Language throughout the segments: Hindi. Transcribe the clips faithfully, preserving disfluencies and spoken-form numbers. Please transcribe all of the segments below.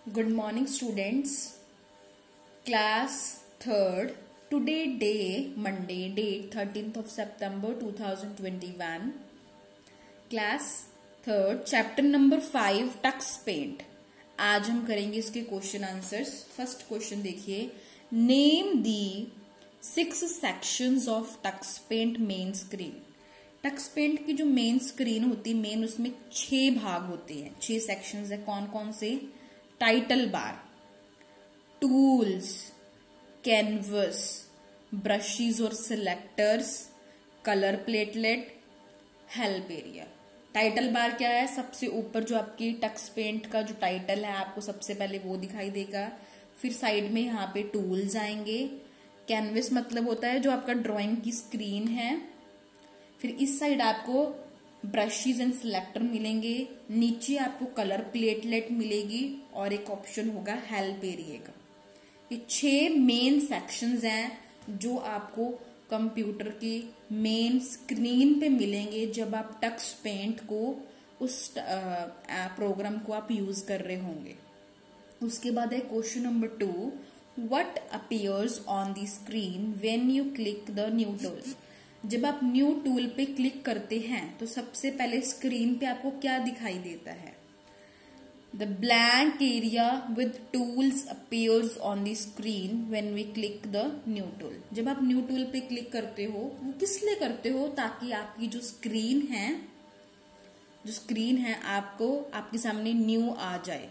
Good morning, students. Class third. Today day Monday, date thirteenth of September two thousand twenty-one. Class third, chapter number five, Tux Paint. आज हम करेंगे इसके क्वेश्चन आंसर्स. फर्स्ट क्वेश्चन देखिए. Name the six sections of Tux Paint main screen. Tux Paint की जो मेन स्क्रीन होती है, मेन उसमें छह भाग होते हैं, छह सेक्शंस है. कौन कौन से? Title bar, tools, canvas, brushes और selectors, colour platelet, help area. Title bar क्या है? सबसे ऊपर जो आपकी टक्स पेंट का जो टाइटल है आपको सबसे पहले वो दिखाई देगा. फिर साइड में यहाँ पे टूल्स आएंगे. कैनवस मतलब होता है जो आपका ड्राइंग की स्क्रीन है. फिर इस साइड आपको ब्रशेस एंड सिलेक्टर मिलेंगे. नीचे आपको कलर प्लेटलेट मिलेगी और एक ऑप्शन होगा हेल्प एरिया का. ये छह मेन सेक्शंस हैं जो आपको कंप्यूटर की मेन स्क्रीन पे मिलेंगे जब आप टक्स पेंट को उस प्रोग्राम को आप यूज कर रहे होंगे. उसके बाद है question number two. What appears on the screen when you click the new tool. जब आप न्यू टूल पे क्लिक करते हैं तो सबसे पहले स्क्रीन पे आपको क्या दिखाई देता है? The blank area with tools appears on the screen when we click the new tool. जब आप न्यू टूल पे क्लिक करते हो वो किस लिए करते हो? ताकि आपकी जो स्क्रीन है जो स्क्रीन है आपको आपके सामने न्यू आ जाए.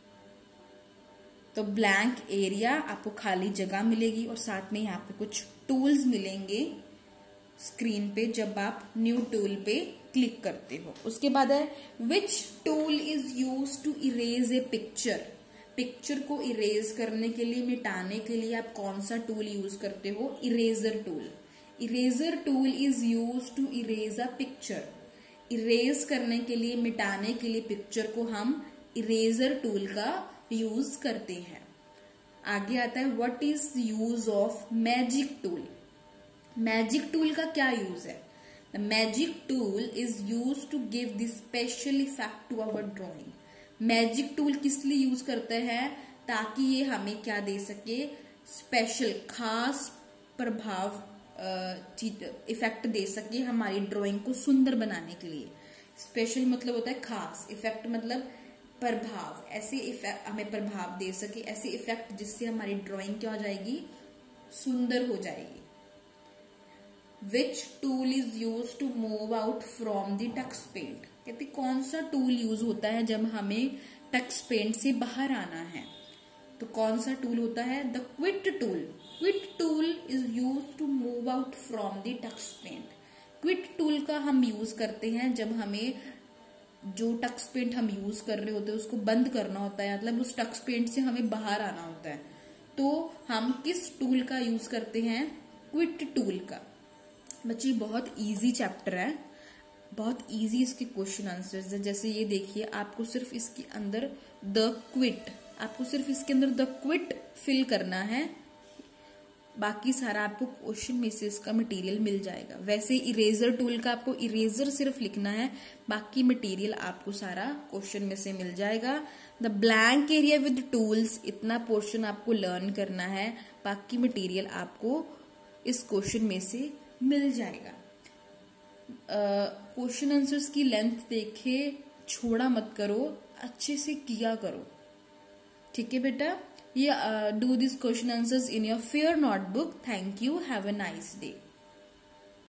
तो ब्लैंक एरिया आपको खाली जगह मिलेगी और साथ में यहाँ पे कुछ टूल्स मिलेंगे स्क्रीन पे जब आप न्यू टूल पे क्लिक करते हो. उसके बाद है which tool is use to erase a picture. Picture को इरेज करने के लिए, मिटाने के लिए आप कौन सा टूल यूज करते हो? Eraser tool. Eraser tool is use to erase a picture. Erase करने के लिए, मिटाने के लिए पिक्चर को हम इरेजर टूल का यूज करते हैं. आगे आता है what is use of magic tool. Magic tool का क्या यूज है? The magic tool is use to give the special effect to our drawing. Magic tool किस लिए यूज करते हैं? ताकि ये हमें क्या दे सके? स्पेशल, खास प्रभाव, इफेक्ट दे सके हमारी ड्राइंग को सुंदर बनाने के लिए. स्पेशल मतलब होता है खास, इफेक्ट मतलब प्रभाव. ऐसे इफेक्ट हमें प्रभाव दे सके, ऐसे इफेक्ट जिससे हमारी ड्राइंग क्या हो जाएगी? सुंदर हो जाएगी. Which tool is used to move out from the tux paint. कहते कौन सा टूल यूज होता है जब हमें टक्स पेंट से बाहर आना है? तो कौन सा टूल होता है? The quit tool. Quit tool is use to move out from the Tux Paint. Quit tool का हम यूज करते हैं जब हमें जो टक्स पेंट हम यूज कर रहे होते हैं उसको बंद करना होता है, मतलब उस टक्स पेंट से हमें बाहर आना होता है. तो हम किस टूल का यूज करते हैं? क्विट टूल का. बच्चे बहुत इजी चैप्टर है, बहुत इजी इसके क्वेश्चन आंसर्स है. जैसे ये देखिए, आपको सिर्फ इसके अंदर द क्विट आपको सिर्फ इसके अंदर द क्विट फिल करना है. बाकी सारा आपको क्वेश्चन में से इसका मटेरियल मिल जाएगा. वैसे इरेजर टूल का आपको इरेजर सिर्फ लिखना है, बाकी मटेरियल आपको सारा क्वेश्चन में से मिल जाएगा. The blank area with tools, इतना पोर्शन आपको लर्न करना है, बाकी मटेरियल आपको इस क्वेश्चन में से मिल जाएगा. क्वेश्चन आंसर्स की लेंथ देखे, छोड़ा मत करो, अच्छे से किया करो. ठीक है बेटा? ये do this question answers in your fair notebook. Thank you. Have a nice day.